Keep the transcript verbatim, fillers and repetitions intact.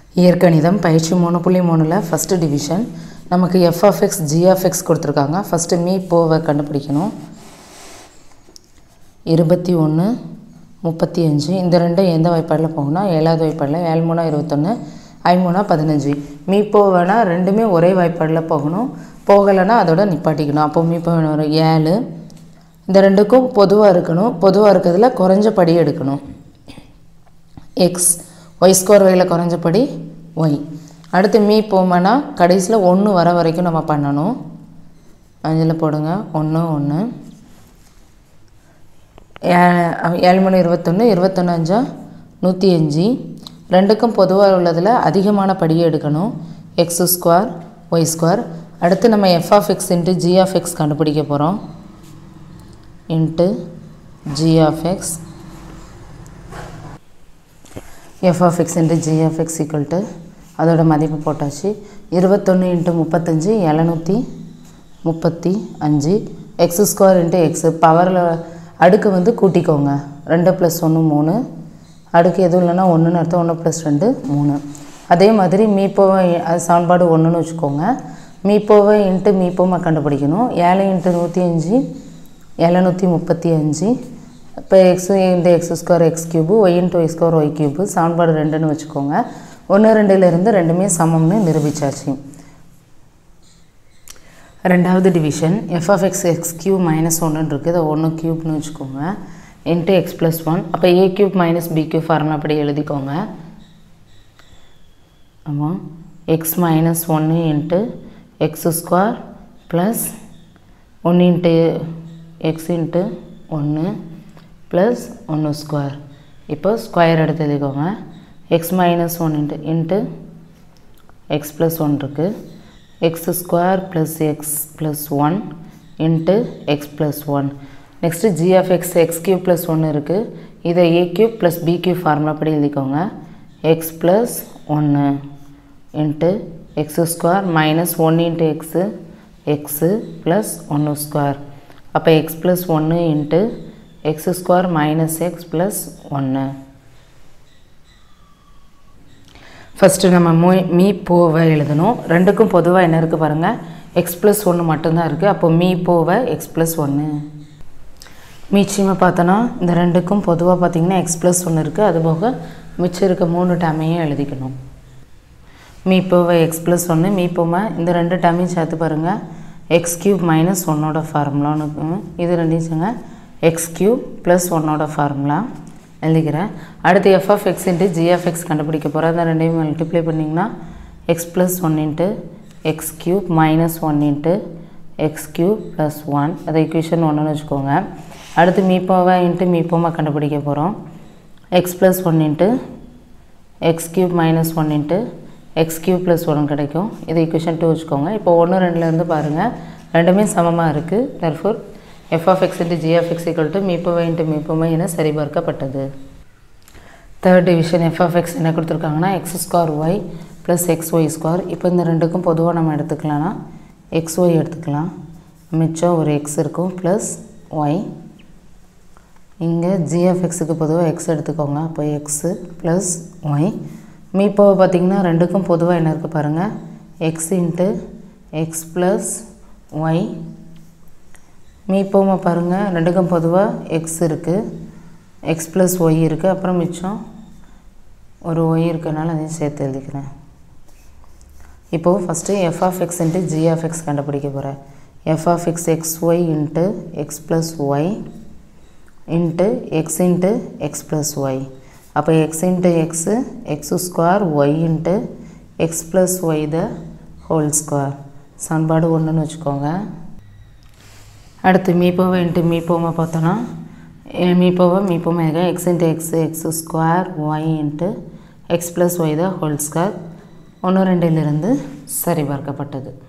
இயற்கணிதம் பயிற்சி மூணு புள்ளி மூணில் ஃபஸ்ட்டு டிவிஷன் நமக்கு f of x g of x கொடுத்துருக்காங்க. ஃபஸ்ட்டு மீ போவை கண்டுபிடிக்கணும். இருபத்தி ஒன்று முப்பத்தி அஞ்சு இந்த ரெண்டும் எந்த வாய்ப்பாடில் போகணும்னா ஏழாவது வாய்ப்பாடில். ஏழு மூணா இருபத்தொன்று ஐமூணா பதினஞ்சு. மீ போவேனா ரெண்டுமே ஒரே வாய்ப்பாடில் போகணும். போகலைன்னா அதோட நிப்பாட்டிக்கணும். அப்போ மீ போவேன ஒரு ஏழு. இந்த ரெண்டுக்கும் பொதுவாக இருக்கணும். பொதுவாக இருக்கிறதுல குறைஞ்ச படி எடுக்கணும். எக்ஸ் ஒய் ஸ்கொயர் ஒயில் குறைஞ்சபடி ஒய். அடுத்து மீ போமனா கடைசியில் ஒன்று வர வரைக்கும் நம்ம பண்ணணும். அஞ்சில் போடுங்க ஒன்று ஒன்று. ஏ ஏழு மணி இருபத்தொன்று இருபத்தொன்று அஞ்சா நூற்றி அஞ்சு. ரெண்டுக்கும் பொதுவாக உள்ளதில் அதிகமான படியை எடுக்கணும். X square y square. அடுத்து நம்ம f of x into g of x கண்டுபிடிக்க போகிறோம். Into g of x f of x into g of x equal to அதோட மதிப்பு போட்டாச்சு. இருபத்தொன்று இன்ட்டு முப்பத்தஞ்சு எழுநூற்றி முப்பத்தி அஞ்சு. எக்ஸ் ஸ்கொயர் இன்ட்டு எக்ஸு பவரில் அடுக்கு வந்து கூட்டிக்கோங்க. ரெண்டு ப்ளஸ் ஒன்று மூணு. அடுக்கு எதுவும் இல்லைன்னா ஒன்றுன்னு அர்த்தம். ஒன்று ப்ளஸ் ரெண்டு மூணு. அதே மாதிரி மீப்போவை அது சமன்பாடு ஒன்றுன்னு வச்சுக்கோங்க. மீப்போவை இன்ட்டு மீப்போவை கண்டுபிடிக்கணும். ஏழு இன்ட்டு நூற்றி அஞ்சு எழுநூற்றி முப்பத்தி அஞ்சு. இப்போ x into x square x cube y into y square y cube சமன்பாடு ரெண்டுன்னு வச்சுக்கோங்க. ஒன்று ரெண்டுலேருந்து ரெண்டுமே சமம்னு நிரூபித்தாச்சு. ரெண்டாவது division f of x x cube minus ஒன்றுன்னு இருக்குது. அதை ஒன்று க்யூப்னு வச்சுக்கோங்க. Into x plus one. அப்போ a cube minus b cube formula அப்படி எழுதிக்கோங்க. ஆமாம் எக்ஸ் மைனஸ் ஒன்று இன்ட்டு எக்ஸ் ஸ்கொயர் ப்ளஸ் ஒன்று இன்ட்டு எக்ஸ் இன்ட்டு ஒன்று ப்ளஸ் ஒன்று ஸ்கொயர். இப்போ ஸ்கொயர் எடுத்து எழுதிக்கோங்க. X minus one into into x plus one இருக்குது. X square plus x plus one into x plus one. Next g of x x cube plus ஒன்று இருக்குது. இதை a cube plus b cube formula படி எழுதிக்கோங்க. X plus ஒன்று into x square minus one into x x plus ஒன்று square. அப்போ x plus ஒன்று into x square minus x plus ஒன்று. ஃபஸ்ட்டு நம்ம மோ மீ போவை எழுதணும். ரெண்டுக்கும் பொதுவாக என்ன இருக்குது பாருங்கள். எக்ஸ் ப்ளஸ் ஒன்று மட்டும்தான் இருக்குது. அப்போது மீ போவை எக்ஸ் ப்ளஸ் ஒன்று. மீச்சியமாக பார்த்தோன்னா இந்த ரெண்டுக்கும் பொதுவாக பார்த்திங்கன்னா எக்ஸ் ப்ளஸ் ஒன்று இருக்குது. அதுபோக மிச்சம் இருக்க மூணு டேமையும் எழுதிக்கணும். மீ போவை எக்ஸ் ப்ளஸ் ஒன்று. மீ போவை இந்த ரெண்டு டேமையும் சேர்த்து பாருங்கள். எக்ஸ் கியூப் மைனஸ் ஒன்னோட ஃபார்முலான்னு இருக்குங்க. இது ரெண்டையும் சேர்ங்க எக்ஸ் கியூப் ப்ளஸ் ஒன்னோட ஃபார்முலா எழுதிக்கிறேன். அடுத்து f of x into g of x கண்டுபிடிக்க போகிறேன். அந்த ரெண்டையும் மல்டிப்ளை பண்ணிங்கன்னா x plus one into x cube minus one into x cube plus one. அதை இக்குவேஷன் ஒன்றுன்னு வச்சுக்கோங்க. அடுத்து மீப்போவை இன்ட்டு மீப்போமா கண்டுபிடிக்க போகிறோம். X plus one into x cube minus one into x cube plus one கிடைக்கும். இதை இக்குவேஷன் டூ வச்சுக்கோங்க. இப்போ ஒன்று ரெண்டுலேருந்து பாருங்கள் ரெண்டுமே சமமாக இருக்குது. Therefore f of x into g of x equal to மீப்போவை இன்ட்டு மீப்போமை என சரிபார்க்கப்பட்டது. Third division f of x என்ன கொடுத்துருக்காங்கன்னா x square y plus x y square. இப்போ இந்த ரெண்டுக்கும் பொதுவாக நம்ம எடுத்துக்கலாம்னா எக்ஸ் ஒய் எடுத்துக்கலாம். மிச்சம் ஒரு எக்ஸ் இருக்கும் ப்ளஸ் ஒய். இங்கே ஜி ஆஃப் எக்ஸுக்கு பொதுவாக எக்ஸ் எடுத்துக்கோங்க. அப்போ எக்ஸு ப்ளஸ் ஒய். மீப்போவை பார்த்திங்கன்னா ரெண்டுக்கும் பொதுவாக என்ன இருக்குது பாருங்கள். X into x plus y. மீப்போவை பாருங்கள் ரெண்டுக்கும் பொதுவாக எக்ஸ் இருக்குது. எக்ஸ் ப்ளஸ் ஒய் இருக்குது. அப்புறம் மிச்சம் ஒரு ஒய் இருக்கிறனால அதையும் சேர்த்து எழுதிக்கிறேன். இப்போது first f of x into g of x கண்டுபிடிக்க போகிறேன். F of x x y into x plus y into x into x plus y. அப்போ x into x x square y into x plus y the whole square. சமன்பாடு ஒன்றுன்னு வச்சுக்கோங்க. அடுத்து மீப்போவை into மீப்போவை பார்த்தோன்னா மீப்போவை மீப்போமை x into x x square y into x plus y the whole square. ஒன்று ரெண்டிலிருந்து சரிபார்க்கப்பட்டது.